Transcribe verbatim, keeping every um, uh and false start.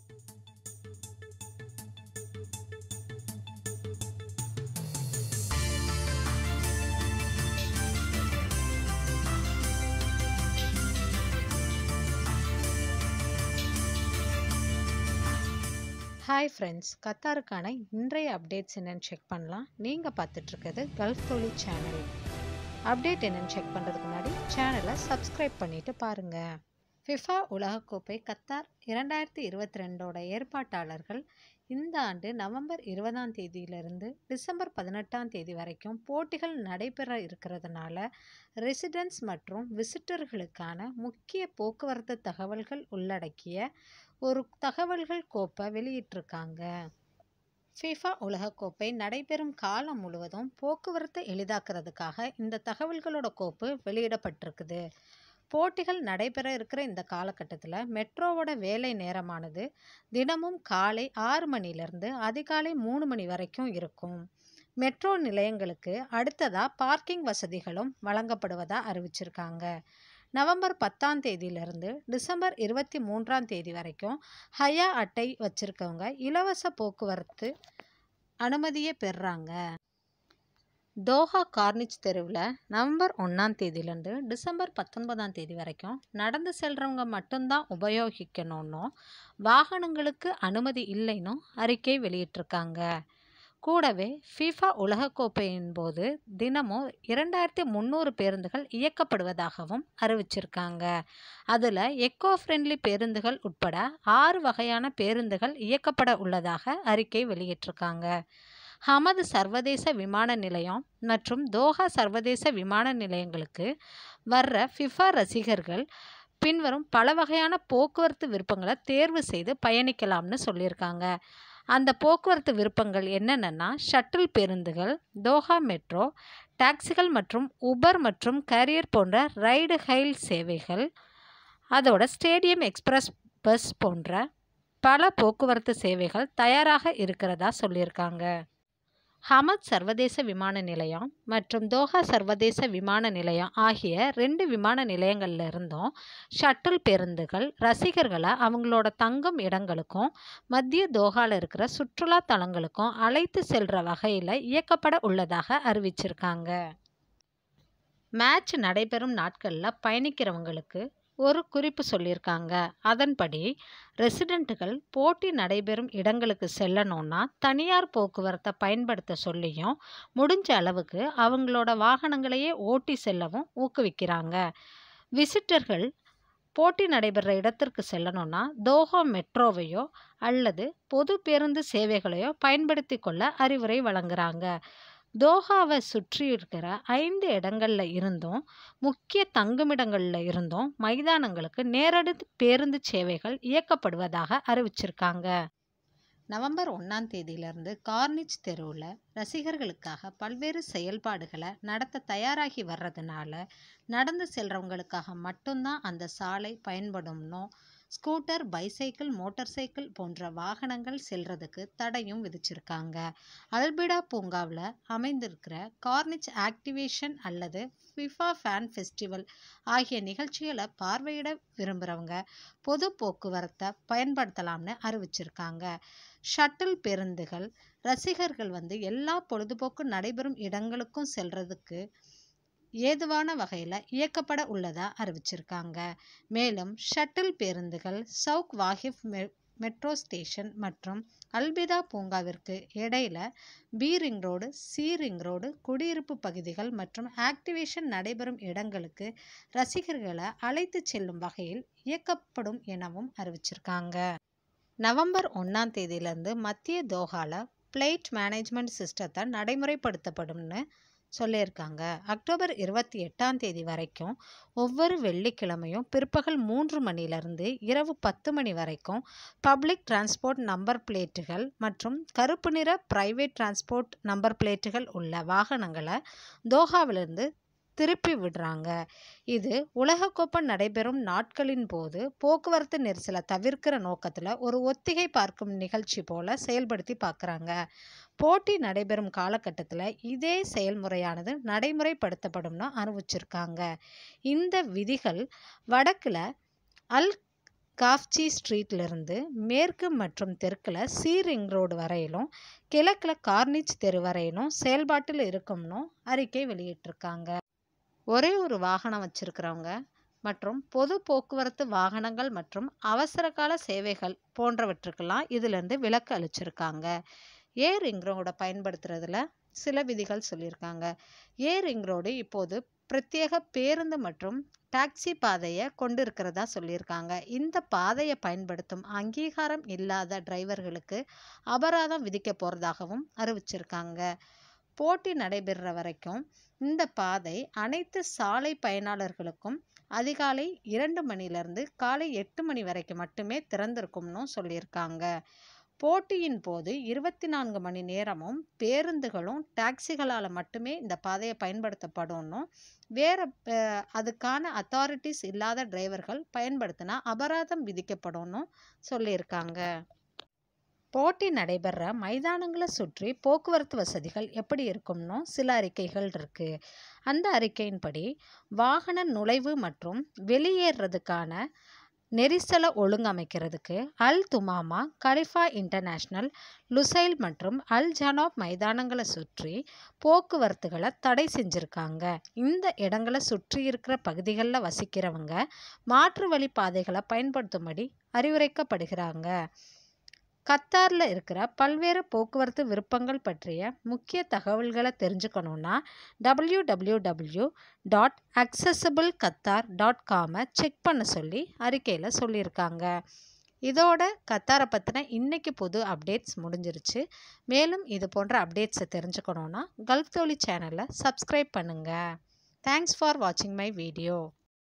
Hi friends, கத்தாருக்கான இன்றைய updates என்னென்னு check பண்ணலாம். நீங்கள் பார்த்துட்ருக்கிறது கல்ஃப் தொழில் சேனல். அப்டேட் என்னென்னு செக் பண்ணுறதுக்கு முன்னாடி சேனலை சப்ஸ்கிரைப் பண்ணிவிட்டு பாருங்கள். ஃபிஃபா உலகக்கோப்பை கத்தார் இரண்டாயிரத்தி இருபத்தி ரெண்டோட ஏற்பாட்டாளர்கள் இந்த ஆண்டு நவம்பர் இருபதாம் தேதியிலிருந்து டிசம்பர் பதினெட்டாம் தேதி வரைக்கும் போட்டிகள் நடைபெற இருக்கிறதுனால ரெசிடென்ட்ஸ் மற்றும் விசிட்டர்களுக்கான முக்கிய போக்குவரத்து தகவல்கள் உள்ளடக்கிய ஒரு தகவல்கள் கோப்பை வெளியிட்டிருக்காங்க. ஃபிஃபா உலகக்கோப்பை நடைபெறும் காலம் முழுவதும் போக்குவரத்தை எளிதாக்குறதுக்காக இந்த தகவல்களோட கோப்பு வெளியிடப்பட்டிருக்குது. போட்டிகள் நடைபெற இருக்கிற இந்த காலகட்டத்தில் மெட்ரோவோட வேலை நேரமானது தினமும் காலை ஆறு மணிலேருந்து அதிகாலை மூணு மணி வரைக்கும் இருக்கும். மெட்ரோ நிலையங்களுக்கு அடுத்ததாக பார்க்கிங் வசதிகளும் வழங்கப்படுவதாக அறிவிச்சிருக்காங்க. நவம்பர் பத்தாம் தேதியிலிருந்து டிசம்பர் இருபத்தி மூன்றாம் தேதி வரைக்கும் ஹயா அட்டை வச்சுருக்கவங்க இலவச போக்குவரத்து அனுமதியை பெறுறாங்க. தோஹா கார்னிச் தெருவில் நவம்பர் ஒன்றாம் தேதியிலேருந்து டிசம்பர் பத்தொன்பதாம் தேதி வரைக்கும் நடந்து செல்கிறவங்க மட்டும்தான் உபயோகிக்கணும்னு வாகனங்களுக்கு அனுமதி இல்லைன்னு அறிக்கை வெளியிட்டிருக்காங்க. கூடவே ஃபிஃபா உலகக்கோப்பையின் போது தினமும் இரண்டாயிரத்தி முந்நூறு பேருந்துகள் இயக்கப்படுவதாகவும் அறிவிச்சிருக்காங்க. அதில் எக்கோ ஃப்ரெண்ட்லி பேருந்துகள் உட்பட ஆறு வகையான பேருந்துகள் இயக்கப்பட உள்ளதாக அறிக்கை வெளியிட்டிருக்காங்க. ஹமது சர்வதேச விமான நிலையம் மற்றும் தோஹா சர்வதேச விமான நிலையங்களுக்கு வர்ற ஃபிஃபா ரசிகர்கள் பின்வரும் பல வகையான போக்குவரத்து விருப்பங்களை தேர்வு செய்து பயணிக்கலாம்னு சொல்லியிருக்காங்க. அந்த போக்குவரத்து விருப்பங்கள் என்னென்னா ஷட்டில் பேருந்துகள், தோஹா மெட்ரோ, டாக்ஸிகள் மற்றும் உபர் மற்றும் கேரியர் போன்ற ரைடு ஹைல் சேவைகள், அதோட ஸ்டேடியம் எக்ஸ்பிரஸ் பஸ் போன்ற பல போக்குவரத்து சேவைகள் தயாராக இருக்கிறதா சொல்லியிருக்காங்க. ஹமத் சர்வதேச விமான நிலையம் மற்றும் தோஹா சர்வதேச விமான நிலையம் ஆகிய ரெண்டு விமான நிலையங்கள்ல இருந்தும் ஷட்டில் பேருந்துகள் ரசிகர்களை அவங்களோட தங்கும் இடங்களுக்கும் மத்திய தோஹாவில் இருக்கிற சுற்றுலா தலங்களுக்கும் அழைத்து செல்ற வகையில் இயக்கப்பட உள்ளதாக அறிவிச்சிருக்காங்க. மேட்ச் நடைபெறும் நாட்களில் பயணிக்கிறவங்களுக்கு ஒரு குறிப்பு சொல்லியிருக்காங்க. அதன்படி ரெசிடெண்ட்டுகள் போட்டி நடைபெறும் இடங்களுக்கு செல்லணும்னா தனியார் போக்குவரத்தை பயன்படுத்த சொல்லியும் முடிஞ்ச அளவுக்கு அவங்களோட வாகனங்களையே ஓட்டி செல்லவும் ஊக்குவிக்கிறாங்க. விசிட்டர்கள் போட்டி நடைபெற இடத்திற்கு செல்லணும்னா தோஹா மெட்ரோவையோ அல்லது பொது பேருந்து சேவைகளையோ பயன்படுத்தி கொள்ள அறிவுரை வழங்குறாங்க. தோஹாவை சுற்றி இருக்கிற ஐந்து இடங்கள்ல இருந்தும் முக்கிய தங்குமிடங்கள்ல இருந்தும் மைதானங்களுக்கு நேரடி பேருந்து சேவைகள் இயக்கப்படுவதாக அறிவிச்சிருக்காங்க. நவம்பர் ஒன்றாம் தேதியிலிருந்து கார்னிச் தெருவில் ரசிகர்களுக்காக பல்வேறு செயல்பாடுகளை நடத்த தயாராகி வர்றதுனால நடந்து செல்றவங்களுக்காக மட்டும்தான் அந்த சாலை பயன்படும்னோ ஸ்கூட்டர், பைசைக்கிள், மோட்டார் சைக்கிள் போன்ற வாகனங்கள் செல்றதுக்கு தடையும் விதிச்சிருக்காங்க. அல்பிடா பூங்காவில் அமைந்திருக்கிற கார்னிச் ஆக்டிவேஷன் அல்லது ஃபிஃபா ஃபேன் ஃபெஸ்டிவல் ஆகிய நிகழ்ச்சிகளை பார்வையிட விரும்புகிறவங்க பொது போக்குவரத்தை பயன்படுத்தலாம்னு அறிவிச்சிருக்காங்க. ஷட்டில் பேருந்துகள் ரசிகர்கள் வந்து எல்லா பொழுதுபோக்கு நடைபெறும் இடங்களுக்கும் செல்றதுக்கு ஏதுவான வகையில் இயக்கப்பட உள்ளதா அறிவிச்சிருக்காங்க. மேலும் ஷட்டில் பேருந்துகள் சவுக் வாகிப் மெ மெட்ரோ ஸ்டேஷன் மற்றும் அல்பிதா பூங்காவிற்கு இடையில B ring road, C ring road, குடியிருப்பு பகுதிகள் மற்றும் ஆக்டிவேஷன் நடைபெறும் இடங்களுக்கு ரசிகர்களை அழைத்து செல்லும் வகையில் இயக்கப்படும் எனவும் அறிவிச்சிருக்காங்க. நவம்பர் ஒன்றாம் தேதியிலிருந்து மத்திய தோஹால பிளைட் மேனேஜ்மெண்ட் சிஸ்டத்தை நடைமுறைப்படுத்தப்படும்னு சொல்லியிருக்காங்க. அக்டோபர் இருபத்தி எட்டாம் தேதி வரைக்கும் ஒவ்வொரு வெள்ளிக்கிழமையும் பிற்பகல் மூன்று மணிலிருந்து இரவு பத்து மணி வரைக்கும் பப்ளிக் டிரான்ஸ்போர்ட் நம்பர் பிளேட்டுகள் மற்றும் கருப்பு நிற பிரைவேட் டிரான்ஸ்போர்ட் நம்பர் பிளேட்டுகள் உள்ள வாகனங்களை தோஹாவிலிருந்து திருப்பி விடுறாங்க. இது உலகக்கோப்பை நடைபெறும் நாட்களின் போது போக்குவரத்து நெரிசலை தவிர்க்கிற நோக்கத்தில் ஒரு ஒத்திகை பார்க்கும் நிகழ்ச்சி போல செயல்படுத்தி பார்க்குறாங்க. போட்டி நடைபெறும் காலகட்டத்தில் இதே செயல்முறையானது நடைமுறைப்படுத்தப்படும்னு அறிவிச்சிருக்காங்க. இந்த விதிகள் வடக்கில் அல் காஃப்சி ஸ்ட்ரீட்லேருந்து மேற்கு மற்றும் தெற்கில் சி ரிங் ரோடு வரையிலும் கிழக்கில் கார்னிச் தெரு வரையிலும் செயல்பாட்டில் இருக்கும்னு அறிக்கை வெளியிட்டிருக்காங்க. ஒரே ஒரு வாகனம் வச்சிருக்கிறவங்க மற்றும் பொது போக்குவரத்து வாகனங்கள் மற்றும் அவசரகால சேவைகள் போன்றவற்றுக்கெல்லாம் இதிலிருந்து விலக்கு அளிச்சிருக்காங்க. ஏ ரிங் ரோடை பயன்படுத்துறதுல சில விதிகள் சொல்லியிருக்காங்க. ஏ ரிங் ரோடு இப்போது பிரத்யேக பேருந்து மற்றும் டாக்ஸி பாதையை கொண்டு இருக்கிறதா சொல்லியிருக்காங்க. இந்த பாதையை பயன்படுத்தும் அங்கீகாரம் இல்லாத டிரைவர்களுக்கு அபராதம் விதிக்க போகிறதாகவும் அறிவிச்சிருக்காங்க. போட்டி நடைபெறுற வரைக்கும் இந்த பாதை அனைத்து சாலை பயனாளர்களுக்கும் அதிகாலை இரண்டு மணிலிருந்து காலை எட்டு மணி வரைக்கும் மட்டுமே திறந்திருக்கும்னு சொல்லியிருக்காங்க. போட்டியின் போது இருபத்தி நான்கு மணி நேரமும் பேருந்துகளும் டாக்ஸிகளால் மட்டுமே இந்த பாதையை பயன்படுத்தப்படும்னு, வேற அதுக்கான அத்தாரிட்டிஸ் இல்லாத டிரைவர்கள் பயன்படுத்தினா அபராதம் விதிக்கப்படும்னு சொல்லியிருக்காங்க. போட்டி நடைபெற மைதானங்களை சுற்றி போக்குவரத்து வசதிகள் எப்படி இருக்கும்னு சில அறிக்கைகள் இருக்குது. அந்த அறிக்கையின்படி வாகன நுழைவு மற்றும் வெளியேறதுக்கான நெரிசலை ஒழுங்கமைக்கிறதுக்கு Al Thumama, Khalifa International, Lusail மற்றும் அல் ஜனாப் மைதானங்களை சுற்றி போக்குவரத்துகளை தடை செஞ்சுருக்காங்க. இந்த இடங்களை சுற்றி இருக்கிற பகுதிகளில் வசிக்கிறவங்க மாற்று வழி பாதைகளை பயன்படுத்தும்படி அறிவுரைக்கப்படுகிறாங்க. கத்தாரில் இருக்கிற பல்வேறு போக்குவரத்து விருப்பங்கள் பற்றிய முக்கிய தகவல்களை தெரிஞ்சுக்கணுன்னா W W W dot accessible Qatar dot காமை செக் பண்ண சொல்லி அறிக்கையில் சொல்லியிருக்காங்க. இதோட கத்தாரை பற்றின இன்னைக்கு புது அப்டேட்ஸ் முடிஞ்சிருச்சு. மேலும் இது போன்ற அப்டேட்ஸை தெரிஞ்சுக்கணுன்னா கல்ஃப் தோழி சேனலை சப்ஸ்கிரைப் பண்ணுங்கள். தேங்க்ஸ் ஃபார் வாட்சிங் மை வீடியோ.